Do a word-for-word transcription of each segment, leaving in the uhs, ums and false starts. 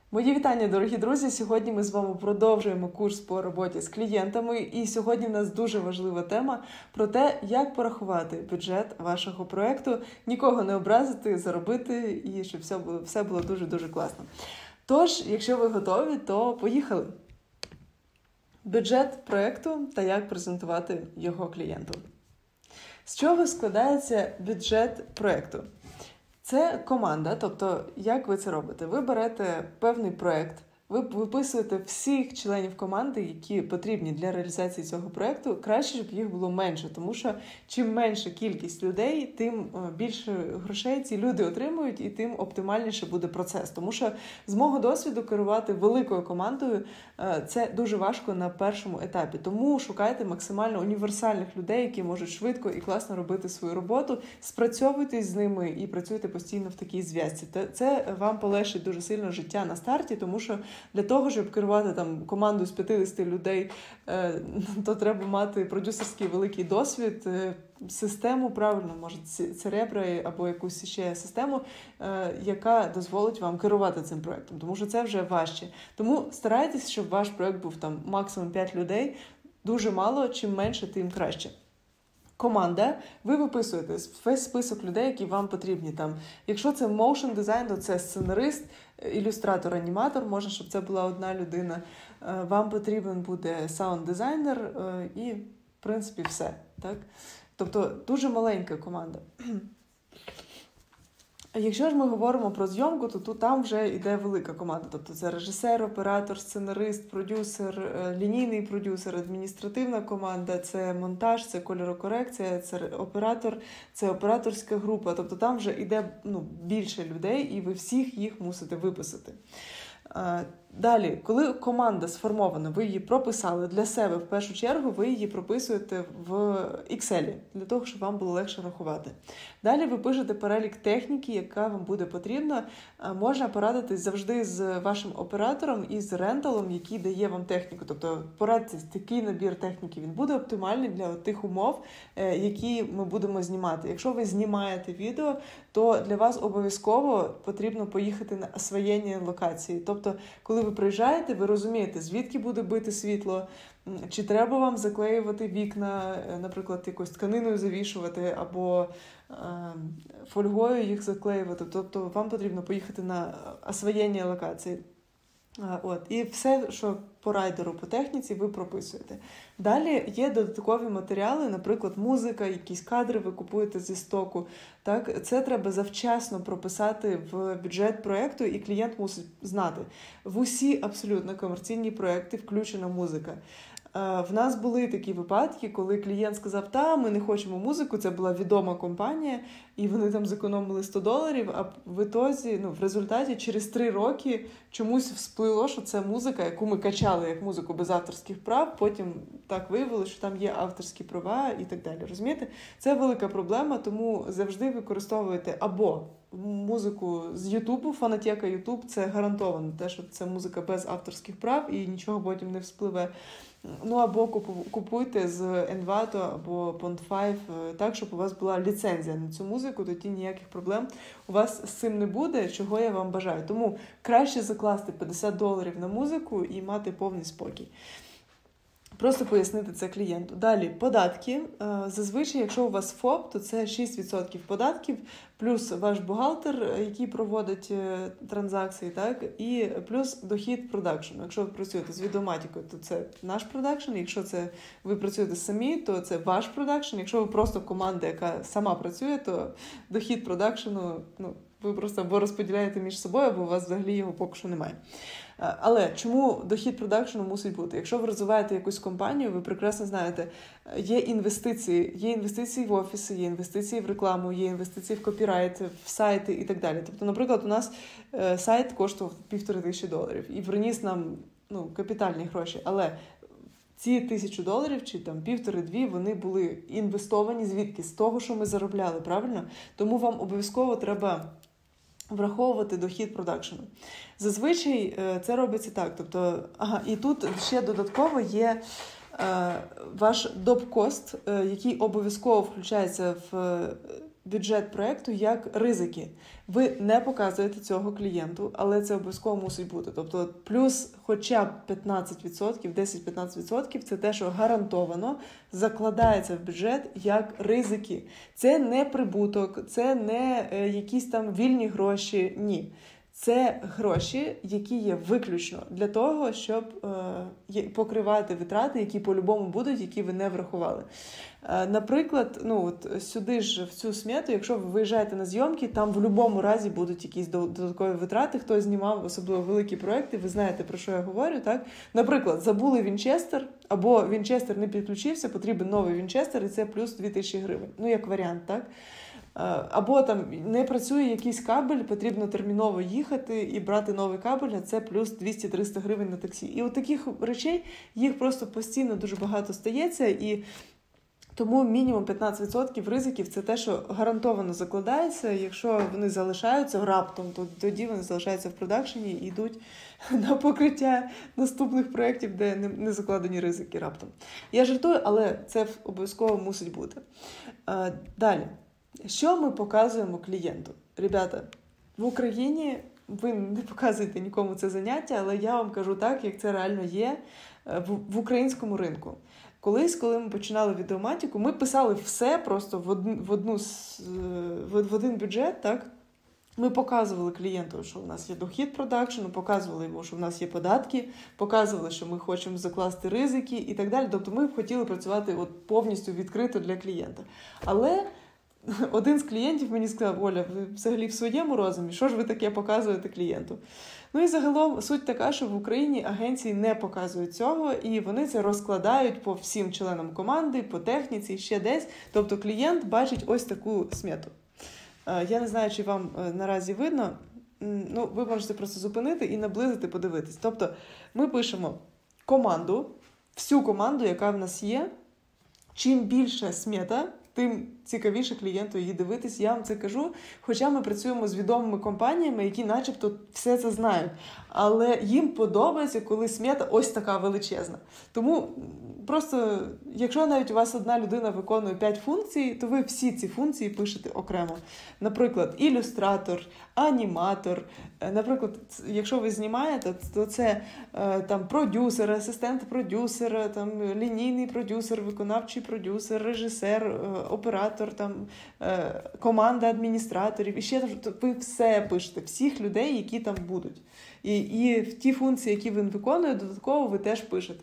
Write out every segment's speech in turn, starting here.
Мої вітання, дорогі друзі! Сьогодні ми з вами продовжуємо курс по роботі з клієнтами. І сьогодні в нас дуже важлива тема про те, як порахувати бюджет вашого проєкту, нікого не образити, заробити і щоб все було, все було дуже-дуже класно. Тож, якщо ви готові, то поїхали! Бюджет проєкту та як презентувати його клієнту. З чого складається бюджет проєкту? Це команда, тобто як ви це робите? Ви берете певний проєкт, ви виписуєте всіх членів команди, які потрібні для реалізації цього проєкту. Краще, щоб їх було менше, тому що чим менша кількість людей, тим більше грошей ці люди отримують і тим оптимальніше буде процес. Тому що з мого досвіду керувати великою командою – це дуже важко на першому етапі. Тому шукайте максимально універсальних людей, які можуть швидко і класно робити свою роботу, спрацьовуйтесь з ними і працюйте постійно в такій зв'язці. Це вам полегшить дуже сильно життя на старті, тому що для того, щоб керувати там командою з п'ятдесят людей, то треба мати продюсерський великий досвід, систему, правильно, може, Cerebra або якусь ще систему, яка дозволить вам керувати цим проєктом, тому що це вже важче. Тому старайтесь, щоб ваш проєкт був там максимум п'ять людей, дуже мало, чим менше, тим краще. Команда, ви виписуєте весь список людей, які вам потрібні. Там, якщо це motion design, то це сценарист, ілюстратор, аніматор, можна, щоб це була одна людина. Вам потрібен буде саунд-дизайнер і, в принципі, все. Так? Тобто, дуже маленька команда. Якщо ж ми говоримо про зйомку, то тут там вже йде велика команда. Тобто це режисер, оператор, сценарист, продюсер, лінійний продюсер, адміністративна команда, це монтаж, це кольорокорекція, це оператор, це операторська група. Тобто там вже йде ну, більше людей, і ви всіх їх мусите виписати. Далі, коли команда сформована, ви її прописали для себе в першу чергу, ви її прописуєте в Excel, для того, щоб вам було легше рахувати. Далі ви пишете перелік техніки, яка вам буде потрібна. Можна порадитись завжди з вашим оператором і з ренталом, який дає вам техніку. Тобто порадьтесь, такий набір техніки, він буде оптимальний для тих умов, які ми будемо знімати. Якщо ви знімаєте відео, то для вас обов'язково потрібно поїхати на освоєння локації. Тобто, коли ви приїжджаєте, ви розумієте, звідки буде бити світло, чи треба вам заклеювати вікна, наприклад, якоюсь тканиною завішувати, або е, фольгою їх заклеювати. Тобто вам потрібно поїхати на освоєння локації. От. І все, що по райдеру, по техніці, ви прописуєте. Далі є додаткові матеріали, наприклад, музика, якісь кадри ви купуєте зі стоку. Так? Це треба завчасно прописати в бюджет проєкту, і клієнт мусить знати. В усі абсолютно комерційні проєкти включена музика. В нас були такі випадки, коли клієнт сказав, та, ми не хочемо музику, це була відома компанія, і вони там зекономили сто доларів, а в ітозі, ну, в результаті через три роки чомусь всплило, що це музика, яку ми качали як музику без авторських прав, потім так виявилося, що там є авторські права і так далі. Розумієте? Це велика проблема, тому завжди використовуйте або музику з Ютубу, фонотека Ютуб, це гарантовано, те, що це музика без авторських прав і нічого потім не вспливе. Ну, або купуйте з Envato або Pond п'ять так, щоб у вас була ліцензія на цю музику, тоді ніяких проблем у вас з цим не буде, чого я вам бажаю. Тому краще закласти п'ятдесят доларів на музику і мати повний спокій. Просто пояснити це клієнту. Далі, податки. Зазвичай, якщо у вас ФОП, то це шість відсотків податків, плюс ваш бухгалтер, який проводить транзакції, так, і плюс дохід продакшену. Якщо ви працюєте з відеоматікою, то це наш продакшн. Якщо це ви працюєте самі, то це ваш продакшн. Якщо ви просто команда, яка сама працює, то дохід продакшену, ну, ви просто або розподіляєте між собою, або у вас взагалі його поки що немає. Але чому дохід продакшену мусить бути? Якщо ви розвиваєте якусь компанію, ви прекрасно знаєте, є інвестиції, є інвестиції в офіси, є інвестиції в рекламу, є інвестиції в копірайт, в сайти і так далі. Тобто, наприклад, у нас сайт коштував півтори тисячі доларів і приніс нам ну, капітальні гроші, але ці тисячу доларів чи там півтори-дві, вони були інвестовані звідки? З того, що ми заробляли, правильно? Тому вам обов'язково треба враховувати дохід продакшену. Зазвичай це робиться так. Тобто, ага, і тут ще додатково є е, ваш доп-кост, е, який обов'язково включається в бюджет проєкту як ризики. Ви не показуєте цього клієнту, але це обов'язково мусить бути. Тобто плюс хоча б п'ятнадцять відсотків, десять-п'ятнадцять відсотків – це те, що гарантовано закладається в бюджет як ризики. Це не прибуток, це не е, якісь там вільні гроші, ні. Це гроші, які є виключно для того, щоб е, покривати витрати, які по-любому будуть, які ви не врахували. Е, наприклад, ну от сюди ж, в цю смету, якщо ви виїжджаєте на зйомки, там в будь-якому разі будуть якісь додаткові витрати. Хто знімав особливо великі проекти, ви знаєте, про що я говорю, так? Наприклад, забули Вінчестер, або Вінчестер не підключився, потрібен новий Вінчестер, і це плюс дві тисячі гривень. Ну, як варіант, так? Або там не працює якийсь кабель, потрібно терміново їхати і брати новий кабель, а це плюс двісті-триста гривень на таксі. І от таких речей, їх просто постійно дуже багато стається, і тому мінімум п'ятнадцять відсотків ризиків – це те, що гарантовано закладається. Якщо вони залишаються раптом, то тоді вони залишаються в продакшені і йдуть на покриття наступних проєктів, де не закладені ризики раптом. Я жартую, але це обов'язково мусить бути. Далі. Що ми показуємо клієнту? Ребята, в Україні ви не показуєте нікому це заняття, але я вам кажу так, як це реально є в, в українському ринку. Колись, коли ми починали відеоматику, ми писали все просто в, од, в, одну, в, в один бюджет, так? Ми показували клієнту, що в нас є дохід продакшену, показували йому, що в нас є податки, показували, що ми хочемо закласти ризики і так далі. Тобто ми б хотіли працювати от повністю відкрито для клієнта. Але один з клієнтів мені сказав: Оля, ви взагалі в своєму розумі, що ж ви таке показуєте клієнту? Ну і загалом суть така, що в Україні агенції не показують цього, і вони це розкладають по всім членам команди, по техніці, ще десь. Тобто клієнт бачить ось таку смету. Я не знаю, чи вам наразі видно, ну, ви можете просто зупинити і наблизити, подивитись. Тобто ми пишемо команду, всю команду, яка в нас є. Чим більша смета, тим цікавіше клієнту її дивитись. Я вам це кажу, хоча ми працюємо з відомими компаніями, які начебто все це знають. Але їм подобається, коли смета ось така величезна. Тому просто, якщо навіть у вас одна людина виконує п'ять функцій, то ви всі ці функції пишете окремо. Наприклад, ілюстратор, аніматор. Наприклад, якщо ви знімаєте, то це там продюсер, асистент продюсера, там лінійний продюсер, виконавчий продюсер, режисер, оператор, там команда адміністраторів. І ще ви все пишете, всіх людей, які там будуть. І, і в ті функції, які він виконує, додатково ви теж пишете.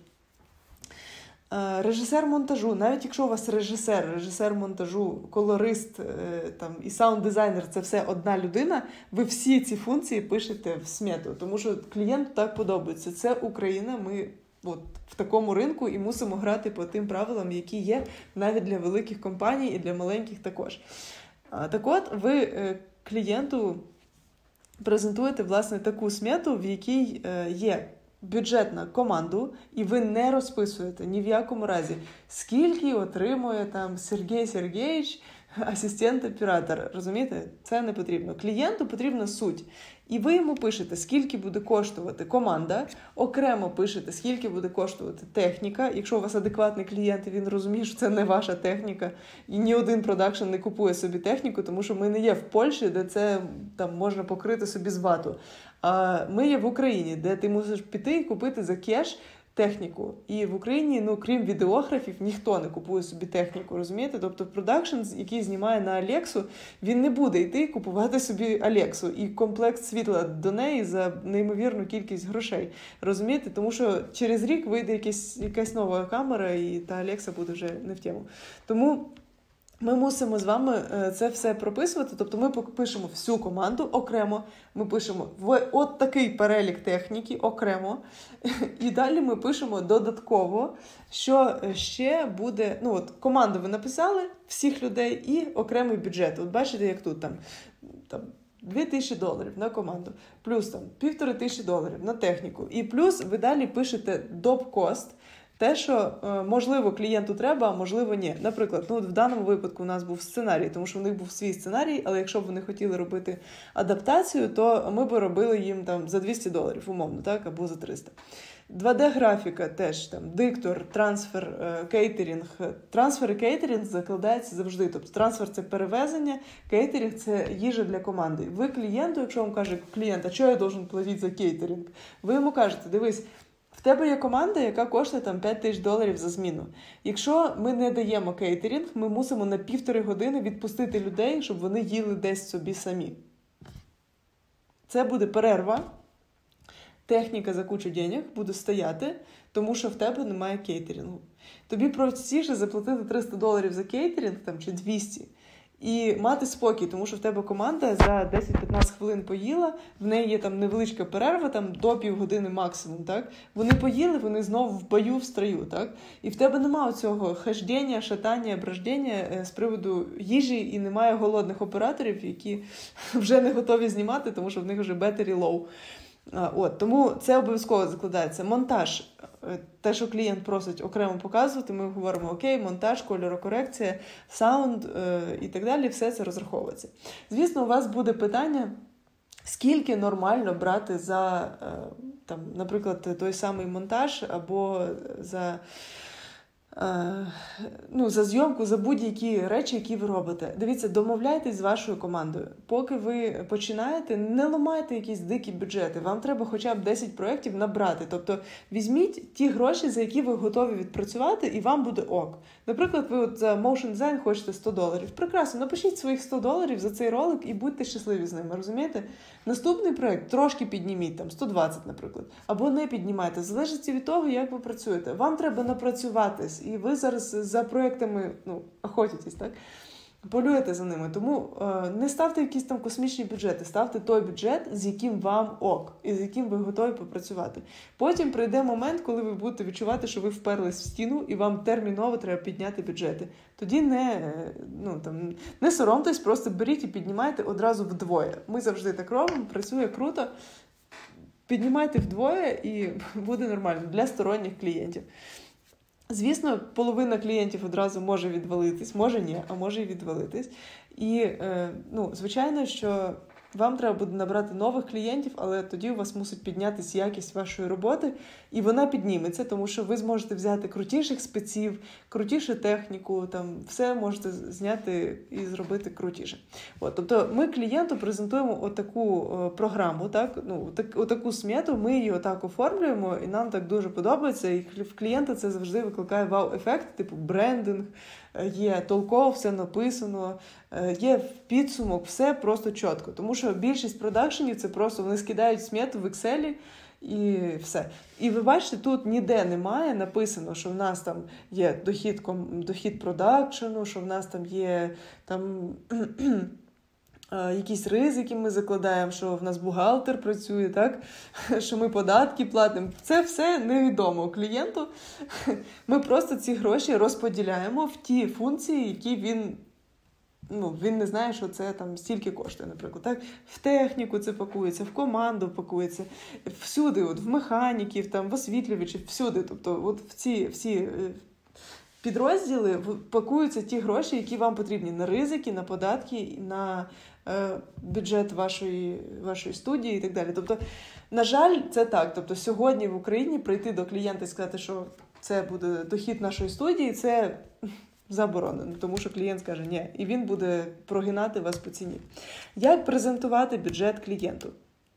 Режисер монтажу, навіть якщо у вас режисер, режисер монтажу, колорист там, і саунд-дизайнер – це все одна людина, ви всі ці функції пишете в смету, тому що клієнту так подобається. Це Україна, ми от, в такому ринку і мусимо грати по тим правилам, які є навіть для великих компаній і для маленьких також. Так от, ви клієнту презентуєте, власне, таку смету, в якій є бюджет на команду, і ви не розписуєте ні в якому разі, скільки отримує там Сергій Сергійович, асистент-оператор. Розумієте? Це не потрібно. Клієнту потрібна суть. І ви йому пишете, скільки буде коштувати команда, окремо пишете, скільки буде коштувати техніка. Якщо у вас адекватний клієнт, і він розуміє, що це не ваша техніка, і ні один продакшн не купує собі техніку, тому що ми не є в Польщі, де це там можна покрити собі з вату. А ми є в Україні, де ти мусиш піти і купити за кеш техніку. І в Україні, ну, крім відеографів, ніхто не купує собі техніку, розумієте? Тобто продакшн, який знімає на Алексу, він не буде йти і купувати собі Алексу і комплект світла до неї за неймовірну кількість грошей, розумієте? Тому що через рік вийде якась, якась нова камера, і та Алекса буде вже не в тему. Тому ми мусимо з вами це все прописувати, тобто ми пишемо всю команду окремо, ми пишемо в от такий перелік техніки окремо, і далі ми пишемо додатково, що ще буде, ну от команду ви написали, всіх людей і окремий бюджет. От бачите, як тут там, там дві тисячі доларів на команду, плюс там півтори тисячі доларів на техніку, і плюс ви далі пишете доп-кост, Те, що, можливо, клієнту треба, а можливо, ні. Наприклад, ну, в даному випадку у нас був сценарій, тому що в них був свій сценарій, але якщо б вони хотіли робити адаптацію, то ми б робили їм там за двісті доларів, умовно, так, або за триста. два де-графіка теж, там, диктор, трансфер, кейтерінг. Трансфер і кейтерінг закладається завжди. Тобто трансфер – це перевезення, кейтерінг – це їжа для команди. Ви клієнту, якщо вам каже клієнт, а що я должен платити за кейтерінг? Ви йому кажете, дивись, в тебе є команда, яка коштує там п'ять тисяч доларів за зміну. Якщо ми не даємо кейтерінг, ми мусимо на півтори години відпустити людей, щоб вони їли десь собі самі. Це буде перерва. Техніка за кучу денег буде стояти, тому що в тебе немає кейтерінгу. Тобі простіше заплатити триста доларів за кейтерінг там, чи двісті і мати спокій, тому що в тебе команда за десять-п'ятнадцять хвилин поїла, в неї є там невеличка перерва, там до півгодини максимум, так? Вони поїли, вони знову в бою, в строю, так? І в тебе немає цього хождення, шатання, брождення з приводу їжі, і немає голодних операторів, які вже не готові знімати, тому що в них вже battery low. От, тому це обов'язково закладається. Монтаж. Те, що клієнт просить окремо показувати, ми говоримо, окей, монтаж, кольорокорекція, саунд е, і так далі, все це розраховується. Звісно, у вас буде питання, скільки нормально брати за, е, там, наприклад, той самий монтаж або за... Ну, за зйомку, за будь-які речі, які ви робите. Дивіться, домовляйтесь з вашою командою. Поки ви починаєте, не ламайте якісь дикі бюджети. Вам треба хоча б десять проєктів набрати. Тобто візьміть ті гроші, за які ви готові відпрацювати, і вам буде ок. Наприклад, ви от за motion design хочете сто доларів. Прекрасно, напишіть своїх сто доларів за цей ролик і будьте щасливі з ними, розумієте? Наступний проєкт трошки підніміть, там сто двадцять, наприклад. Або не піднімайте. Залежить від того, як ви працюєте. Вам треба напрацюватись. І ви зараз за проєктами, ну, охотитесь, так? Полюєте за ними. Тому е, не ставте якісь там космічні бюджети, ставте той бюджет, з яким вам ок, і з яким ви готові попрацювати. Потім прийде момент, коли ви будете відчувати, що ви вперлись в стіну, і вам терміново треба підняти бюджети. Тоді не, ну, там, не соромтесь, просто беріть і піднімайте одразу вдвоє. Ми завжди так робимо, працює круто. Піднімайте вдвоє і буде нормально для сторонніх клієнтів. Звісно, половина клієнтів одразу може відвалитись, може ні, а може і відвалитись. І, е, ну, звичайно, що вам треба буде набрати нових клієнтів, але тоді у вас мусить піднятися якість вашої роботи, і вона підніметься, тому що ви зможете взяти крутіших спеців, крутішу техніку, там все можете зняти і зробити крутіше. От, тобто ми клієнту презентуємо отаку е, програму, так? Ну, так, отаку смету, ми її отак оформлюємо, і нам так дуже подобається, і в клієнта це завжди викликає вау-ефект, типу брендинг, є толково, все написано, є підсумок, все просто чітко. Тому що більшість продакшенів це просто вони скидають смету в Excel і все. І ви бачите, тут ніде немає написано, що в нас там є дохід, дохід продакшену, що в нас там є там якісь ризики ми закладаємо, що в нас бухгалтер працює, так? Що ми податки платимо. Це все невідомо клієнту. Ми просто ці гроші розподіляємо в ті функції, які він, ну, він не знає, що це там стільки коштує, наприклад. Так? В техніку це пакується, в команду пакується, всюди, от, в механіків, там, в освітлювачів, всюди. Тобто от в ці всі підрозділи пакуються ті гроші, які вам потрібні на ризики, на податки, на е, бюджет вашої, вашої студії і так далі. Тобто, на жаль, це так. Тобто, сьогодні в Україні прийти до клієнта і сказати, що це буде дохід нашої студії, це заборонено, тому що клієнт скаже ні, і він буде прогинати вас по ціні. Як презентувати бюджет клієнту?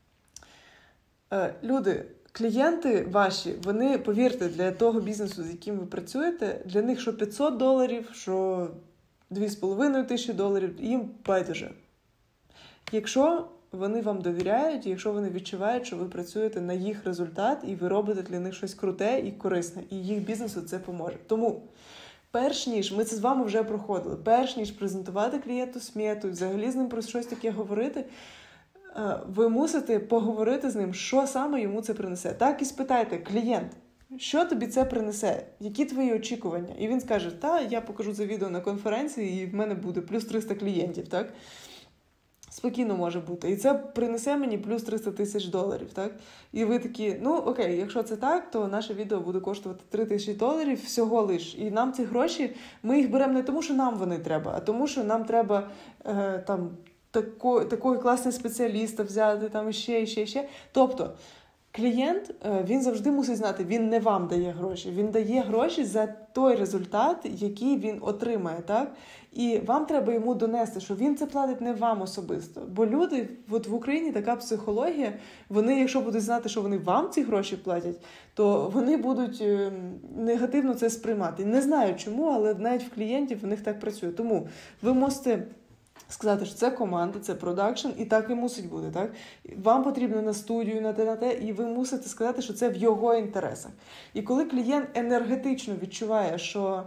Е, люди, клієнти ваші, вони, повірте, для того бізнесу, з яким ви працюєте, для них що п'ятсот доларів, що дві з половиною тисячі доларів, їм байдуже. Якщо вони вам довіряють, якщо вони відчувають, що ви працюєте на їх результат, і ви робите для них щось круте і корисне, і їх бізнесу це поможе. Тому, перш ніж, ми це з вами вже проходили, перш ніж презентувати клієнту смету, і взагалі з ним про щось таке говорити, ви мусите поговорити з ним, що саме йому це принесе. Так і спитайте, клієнт, що тобі це принесе? Які твої очікування? І він скаже, та, я покажу це відео на конференції, і в мене буде плюс триста клієнтів, так? Спокійно може бути. І це принесе мені плюс триста тисяч доларів, так? І ви такі, ну окей, якщо це так, то наше відео буде коштувати три тисячі доларів всього лиш. І нам ці гроші, ми їх беремо не тому, що нам вони треба, а тому, що нам треба е, там тако, такого класного спеціаліста взяти, там ще, ще, ще. Тобто, клієнт, він завжди мусить знати, він не вам дає гроші, він дає гроші за той результат, який він отримає, так? І вам треба йому донести, що він це платить не вам особисто. Бо люди, от в Україні така психологія, вони, якщо будуть знати, що вони вам ці гроші платять, то вони будуть негативно це сприймати. Не знаю чому, але навіть в клієнтів в них так працює. Тому ви можете сказати, що це команда, це продакшн, і так і мусить бути, так? Вам потрібно на студію, на те, на те, і ви мусите сказати, що це в його інтересах. І коли клієнт енергетично відчуває, що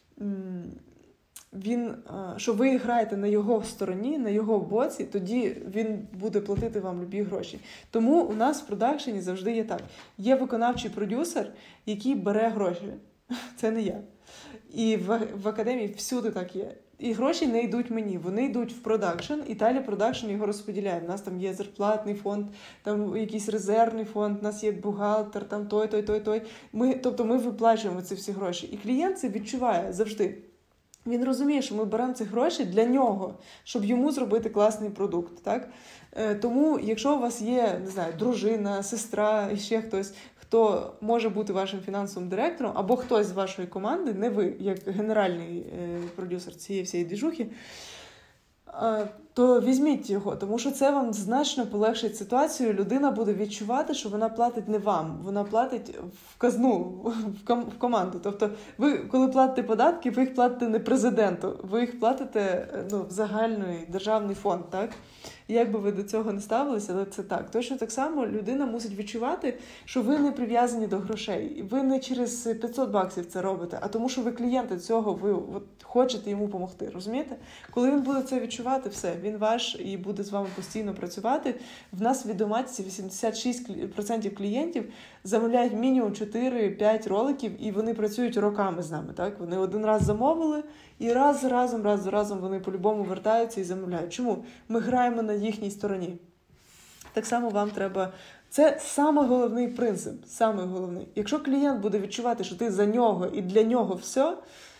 він, що ви граєте на його стороні, на його боці, тоді він буде платити вам любі гроші. Тому у нас в продакшені завжди є так. Є виконавчий продюсер, який бере гроші. Це не я. І в, в академії всюди так є. І гроші не йдуть мені, вони йдуть в продакшн, і далі продакшн його розподіляє. У нас там є зарплатний фонд, там якийсь резервний фонд, у нас є бухгалтер, там той, той, той, той. Ми, тобто ми виплачуємо ці всі гроші. І клієнт це відчуває завжди. Він розуміє, що ми беремо ці гроші для нього, щоб йому зробити класний продукт. Так? Тому, якщо у вас є, не знаю, дружина, сестра, ще хтось, хто може бути вашим фінансовим директором, або хтось з вашої команди, не ви, як генеральний е, продюсер цієї всієї двіжухи, е, то візьміть його, тому що це вам значно полегшить ситуацію. Людина буде відчувати, що вона платить не вам, вона платить в казну, в, ком- в команду. Тобто ви, коли платите податки, ви їх платите не президенту, ви їх платите ну, в загальний державний фонд, так? Як би ви до цього не ставилися, але це так. Точно так само людина мусить відчувати, що ви не прив'язані до грошей. Ви не через п'ятсот баксів це робите, а тому, що ви клієнти цього, ви от, хочете йому допомогти. Розумієте? Коли він буде це відчувати, все, він ваш і буде з вами постійно працювати. В нас в Відеоматиці вісімдесят шість відсотків клієнтів замовляють мінімум чотири-п'ять роликів, і вони працюють роками з нами. Так? Вони один раз замовили, і раз за разом, раз за разом вони по-любому вертаються і замовляють. Чому? Ми граємо на їхній стороні. Так само вам треба... Це самий головний принцип, самий головний. Якщо клієнт буде відчувати, що ти за нього і для нього все,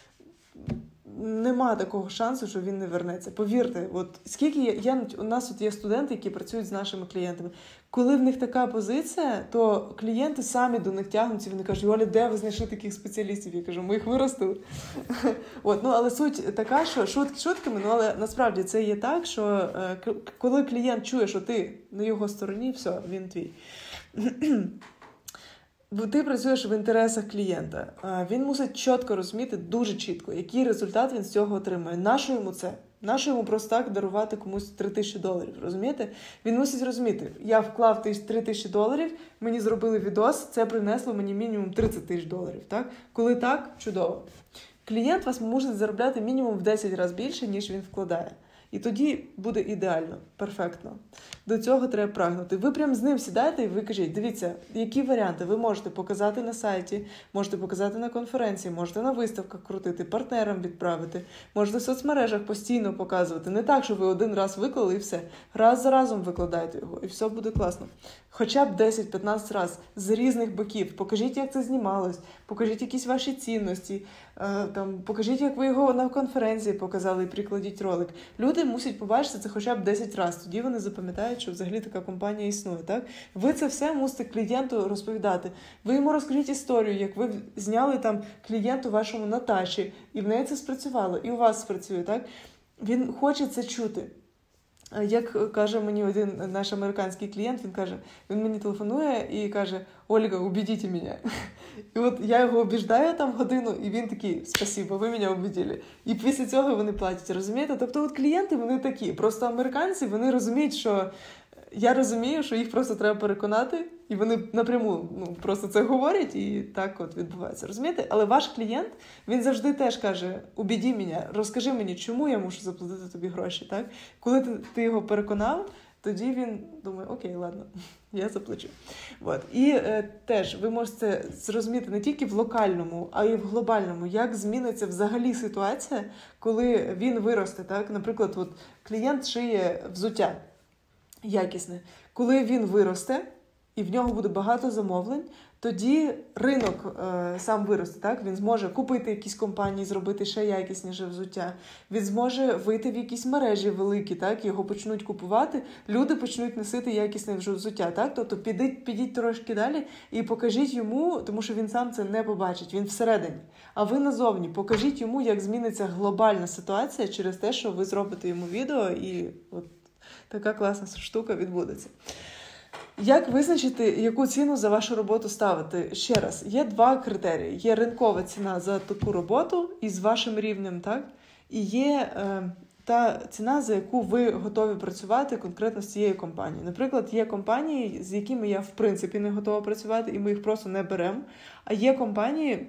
нема такого шансу, що він не вернеться. Повірте, от скільки я, я у нас тут є студенти, які працюють з нашими клієнтами. Коли в них така позиція, то клієнти самі до них тягнуться, вони кажуть: Оля, де ви знайшли таких спеціалістів? Я кажу: ми їх виростили. От, ну, але суть така, що шутки шутками, ну, але насправді це є так, що е, коли клієнт чує, що ти на його стороні, все, він твій. Бо ти працюєш в інтересах клієнта. Він мусить чітко розуміти, дуже чітко, який результат він з цього отримує. Нащо йому це? Нащо йому просто так дарувати комусь три тисячі доларів, розумієте? Він мусить розуміти, я вклав три тисячі доларів, мені зробили відос, це принесло мені мінімум тридцять тисяч доларів, так? Коли так, чудово. Клієнт вас може заробляти мінімум в десять разів більше, ніж він вкладає. І тоді буде ідеально, перфектно. До цього треба прагнути. Ви прям з ним сідаєте і ви кажіть: дивіться, які варіанти ви можете показати на сайті, можете показати на конференції, можете на виставках крутити, партнерам відправити, можете в соцмережах постійно показувати. Не так, що ви один раз виклали і все. Раз за разом викладайте його, і все буде класно. Хоча б десять-п'ятнадцять разів з різних боків. Покажіть, як це знімалось, покажіть якісь ваші цінності, там, покажіть, як ви його на конференції показали і прикладіть ролик. Люди мусять побачити це хоча б десять разів. Тоді вони запам'ятають, що взагалі така компанія існує. Так? Ви це все мусите клієнту розповідати. Ви йому розкажіть історію, як ви зняли там клієнту вашому Наташі, і в неї це спрацювало, і у вас спрацює. Так? Він хоче це чути. Як каже мені один наш американський клієнт, він каже, він мені телефонує і каже: Ольга, убедіть мене. І от я його обіждаю там годину, і він такий: спасибо, ви мене убедили. І після цього вони платять, розумієте? Тобто от клієнти, вони такі. Просто американці, вони розуміють, що я розумію, що їх просто треба переконати, і вони напряму ну, просто це говорять, і так от відбувається. Розумієте? Але ваш клієнт, він завжди теж каже: убеді мене, розкажи мені, чому я мушу заплатити тобі гроші. Так? Коли ти, ти його переконав, тоді він думає, окей, ладно, я заплачу. От. І е, теж ви можете зрозуміти не тільки в локальному, а й в глобальному, як зміниться взагалі ситуація, коли він виросте. Так? Наприклад, от, клієнт шиє взуття якісне. Коли він виросте, і в нього буде багато замовлень, тоді ринок е, сам виросте, так? Він зможе купити якісь компанії, зробити ще якісніше взуття. Він зможе вийти в якісь мережі великі, так? Його почнуть купувати, люди почнуть носити якісне взуття, так? Тобто підіть, підіть трошки далі і покажіть йому, тому що він сам це не побачить, він всередині. А ви назовні, покажіть йому, як зміниться глобальна ситуація через те, що ви зробите йому відео, і от така класна штука відбудеться. Як визначити, яку ціну за вашу роботу ставити? Ще раз, є два критерії. Є ринкова ціна за таку роботу із вашим рівнем, так? І є е, та ціна, за яку ви готові працювати конкретно з цією компанією. Наприклад, є компанії, з якими я в принципі не готова працювати, і ми їх просто не беремо. А є компанії,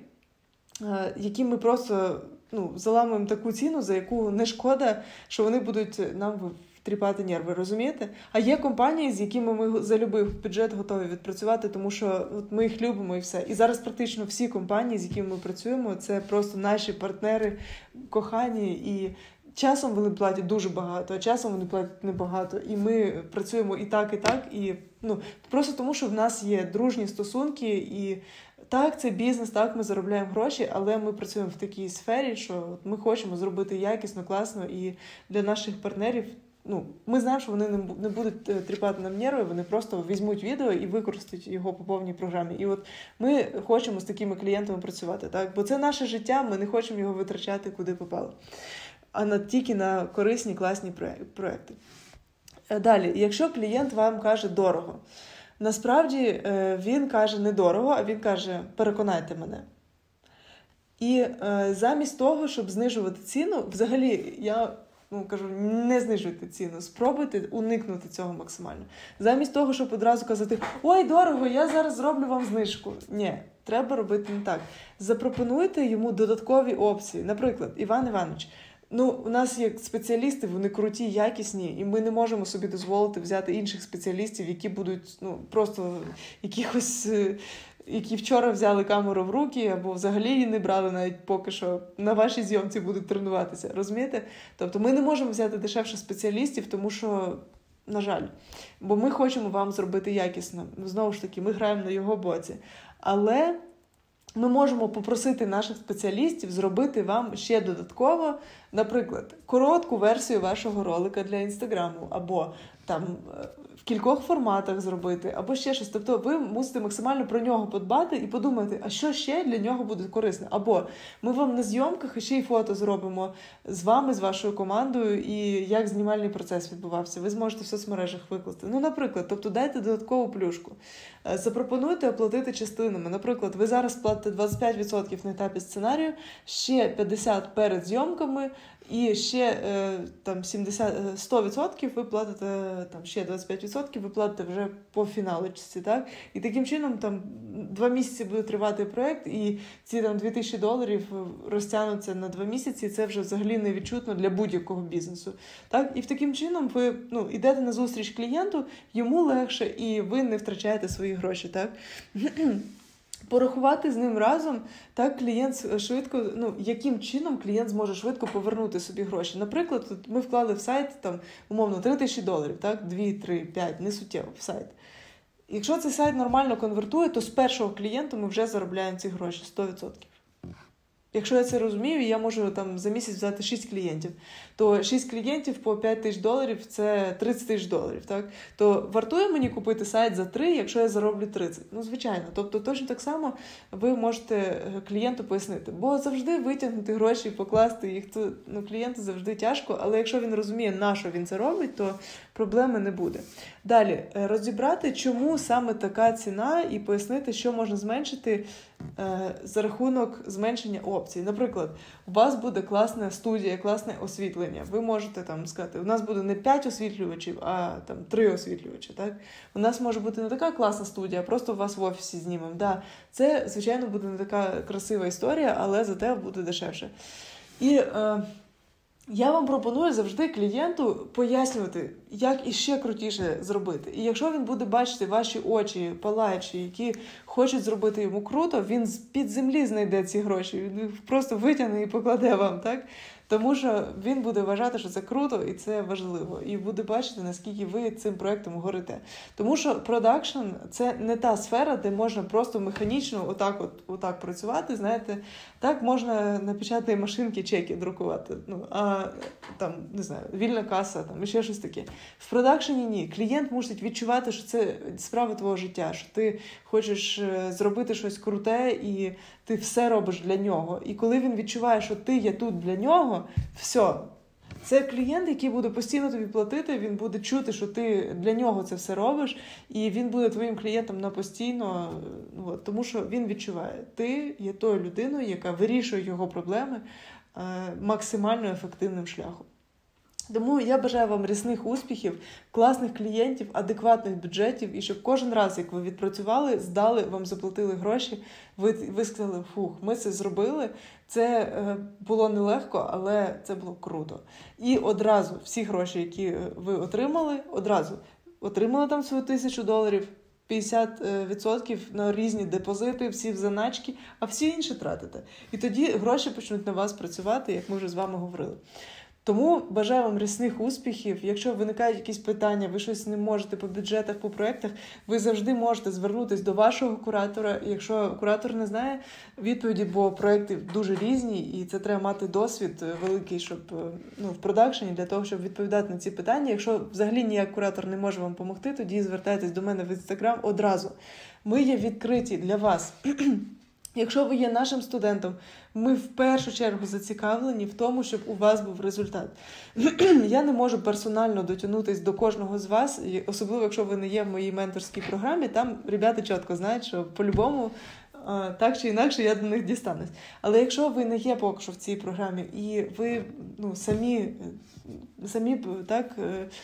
е, які ми просто ну, заламуємо таку ціну, за яку не шкода, що вони будуть нам тріпати нерви, розумієте? А є компанії, з якими ми за любий бюджет готові відпрацювати, тому що от ми їх любимо і все. І зараз практично всі компанії, з якими ми працюємо, це просто наші партнери, кохані, і часом вони платять дуже багато, а часом вони платять небагато. І ми працюємо і так, і так, і ну, просто тому, що в нас є дружні стосунки, і так, це бізнес, так, ми заробляємо гроші, але ми працюємо в такій сфері, що ми хочемо зробити якісно, класно, і для наших партнерів ну, ми знаємо, що вони не будуть тріпати нам нерви, вони просто візьмуть відео і використають його по повній програмі. І от ми хочемо з такими клієнтами працювати, так? Бо це наше життя, ми не хочемо його витрачати куди попало, а на, тільки на корисні, класні проекти. Далі, якщо клієнт вам каже дорого, насправді він каже не дорого, а він каже переконайте мене. І замість того, щоб знижувати ціну, взагалі я Ну, кажу, не знижуйте ціну, спробуйте уникнути цього максимально. Замість того, щоб одразу казати, ой, дорого, я зараз зроблю вам знижку. Ні, треба робити не так. Запропонуйте йому додаткові опції. Наприклад, Іван Іванович, ну, у нас є спеціалісти, вони круті, якісні, і ми не можемо собі дозволити взяти інших спеціалістів, які будуть, ну, просто якихось... які вчора взяли камеру в руки, або взагалі її не брали навіть поки що, на вашій зйомці будуть тренуватися, розумієте? Тобто ми не можемо взяти дешевше спеціалістів, тому що, на жаль, бо ми хочемо вам зробити якісно. Знову ж таки, ми граємо на його боці. Але ми можемо попросити наших спеціалістів зробити вам ще додатково, наприклад, коротку версію вашого ролика для Інстаграму, або там в кількох форматах зробити, або ще щось. Тобто ви мусите максимально про нього подбати і подумати, а що ще для нього буде корисне. Або ми вам на зйомках ще й фото зробимо з вами, з вашою командою, і як знімальний процес відбувався. Ви зможете в соцмережах викласти. Ну, наприклад, тобто дайте додаткову плюшку. Запропонуйте оплатити частинами. Наприклад, ви зараз платите двадцять п'ять відсотків на етапі сценарію, ще п'ятдесят відсотків перед зйомками, і ще там сімдесят, сто відсотків ви платите, там ще двадцять п'ять відсотків ви платите вже по фіналочці, так? І таким чином там два місяці буде тривати проєкт, і ці там дві тисячі доларів розтягнуться на два місяці, і це вже взагалі невідчутно для будь-якого бізнесу, так? І в таким чином ви, ну, йдете на зустріч клієнту, йому легше, і ви не втрачаєте свої гроші, так? Порахувати з ним разом, так клієнт швидко, ну, яким чином клієнт зможе швидко повернути собі гроші. Наприклад, ми вклали в сайт, там, умовно, три тисячі доларів, так, дві, три, п'ять, не суттєво в сайт. Якщо цей сайт нормально конвертує, то з першого клієнта ми вже заробляємо ці гроші, сто відсотків. Якщо я це розумію, я можу там за місяць взяти шість клієнтів, то шість клієнтів по п'ять тисяч доларів – це тридцять тисяч доларів, так? То вартує мені купити сайт за три, якщо я зароблю тридцять? Ну, звичайно. Тобто точно так само ви можете клієнту пояснити. Бо завжди витягнути гроші, покласти їх, то ну, клієнту завжди тяжко, але якщо він розуміє, на що він це робить, то проблеми не буде. Далі, розібрати, чому саме така ціна, і пояснити, що можна зменшити е, за рахунок зменшення опцій. Наприклад, у вас буде класна студія, класне освітлення. Ви можете там сказати, у нас буде не п'ять освітлювачів, а там три освітлювачі, так? У нас може бути не така класна студія, просто у вас в офісі знімемо. Да, це, звичайно, буде не така красива історія, але зате буде дешевше. І е, я вам пропоную завжди клієнту пояснювати, як іще крутіше зробити. І якщо він буде бачити ваші очі палаючі, які хочуть зробити йому круто, він з-під землі знайде ці гроші, він просто витягне і покладе вам, так? Тому що він буде вважати, що це круто і це важливо. І буде бачити, наскільки ви цим проєктом горите. Тому що продакшн – це не та сфера, де можна просто механічно отак, от, отак працювати. Знаєте, так можна на печатній машинці чеки друкувати. Ну, а там, не знаю, вільна каса, там, і ще щось таке. В продакшені ні. Клієнт мусить відчувати, що це справа твого життя, що ти хочеш зробити щось круте і ти все робиш для нього. І коли він відчуває, що ти є тут для нього, все. Це клієнт, який буде постійно тобі платити, він буде чути, що ти для нього це все робиш, і він буде твоїм клієнтом на постійно, от, тому що він відчуває, ти є тою людиною, яка вирішує його проблеми е, максимально ефективним шляхом. Тому я бажаю вам рясних успіхів, класних клієнтів, адекватних бюджетів, і щоб кожен раз, як ви відпрацювали, здали, вам заплатили гроші, ви, ви сказали, фух, ми це зробили, це е, було нелегко, але це було круто. І одразу всі гроші, які ви отримали, одразу отримали там свою тисячу доларів, п'ятдесят відсотків на різні депозити, всі в заначки, а всі інші тратите. І тоді гроші почнуть на вас працювати, як ми вже з вами говорили. Тому бажаю вам рясних успіхів. Якщо виникають якісь питання, ви щось не можете по бюджетах, по проєктах, ви завжди можете звернутися до вашого куратора. Якщо куратор не знає відповіді, бо проєкти дуже різні, і це треба мати досвід великий, щоб ну, в продакшені, для того, щоб відповідати на ці питання. Якщо взагалі ніяк куратор не може вам допомогти, тоді звертайтесь до мене в Інстаграм одразу. Ми є відкриті для вас. Якщо ви є нашим студентом, ми в першу чергу зацікавлені в тому, щоб у вас був результат. Я не можу персонально дотягнутися до кожного з вас, особливо якщо ви не є в моїй менторській програмі, там ребята чітко знають, що по-любому так чи інакше я до них дістанусь. Але якщо ви не є поки що в цій програмі і ви ну, самі, самі так,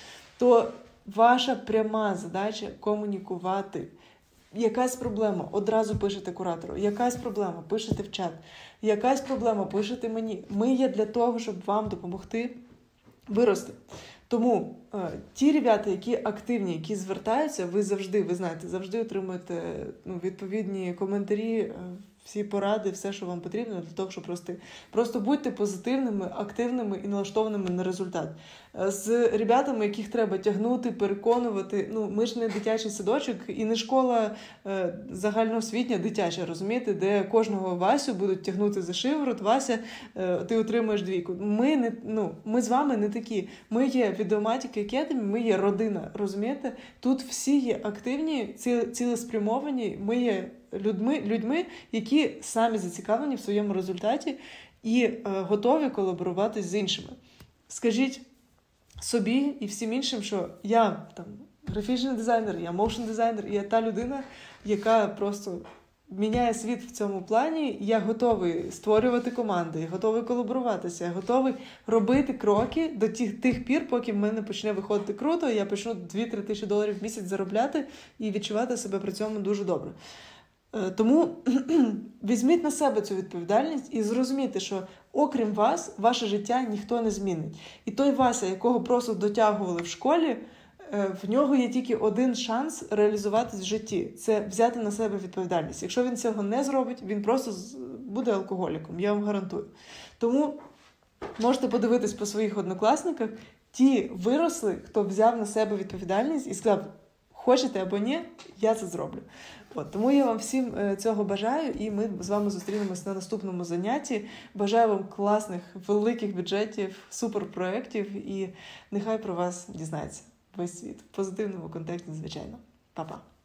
то ваша пряма задача комунікувати. Якась проблема, одразу пишете куратору. Якась проблема, пишете в чат. Якась проблема, пишете мені. Ми є для того, щоб вам допомогти вирости. Тому е, ті ребята, які активні, які звертаються, ви завжди, ви знаєте, завжди отримуєте ну, відповідні коментарі, е, всі поради, все, що вам потрібно для того, щоб рости. Просто будьте позитивними, активними і налаштованими на результат. З ребятами, яких треба тягнути, переконувати, ну, ми ж не дитячий садочок і не школа е, загальноосвітня дитяча, розумієте, де кожного Васю будуть тягнути за шиворот, Вася, е, ти отримуєш двійку. Ми, не, ну, ми з вами не такі. Ми є Videomatic Academy, ми є родина, розумієте? Тут всі є активні, ці, цілеспрямовані, ми є людьми, людьми, які самі зацікавлені в своєму результаті і е, готові колаборувати з іншими. Скажіть собі і всім іншим, що я там графічний дизайнер, я моушн дизайнер, і я та людина, яка просто міняє світ в цьому плані. Я готовий створювати команди, я готовий колаборуватися, я готовий робити кроки до тих, тих пір, поки в мене почне виходити круто, я почну дві-три тисячі доларів в місяць заробляти і відчувати себе при цьому дуже добре. Тому візьміть на себе цю відповідальність і зрозумійте, що окрім вас, ваше життя ніхто не змінить. І той Вася, якого просто дотягували в школі, в нього є тільки один шанс реалізуватись в житті. Це взяти на себе відповідальність. Якщо він цього не зробить, він просто буде алкоголіком, я вам гарантую. Тому можете подивитись по своїх однокласниках, ті виросли, хто взяв на себе відповідальність і сказав, хочете або ні, я це зроблю. От, тому я вам всім цього бажаю, і ми з вами зустрінемось на наступному занятті. Бажаю вам класних, великих бюджетів, суперпроєктів, і нехай про вас дізнається весь світ. В позитивному контексті, звичайно. Па-па.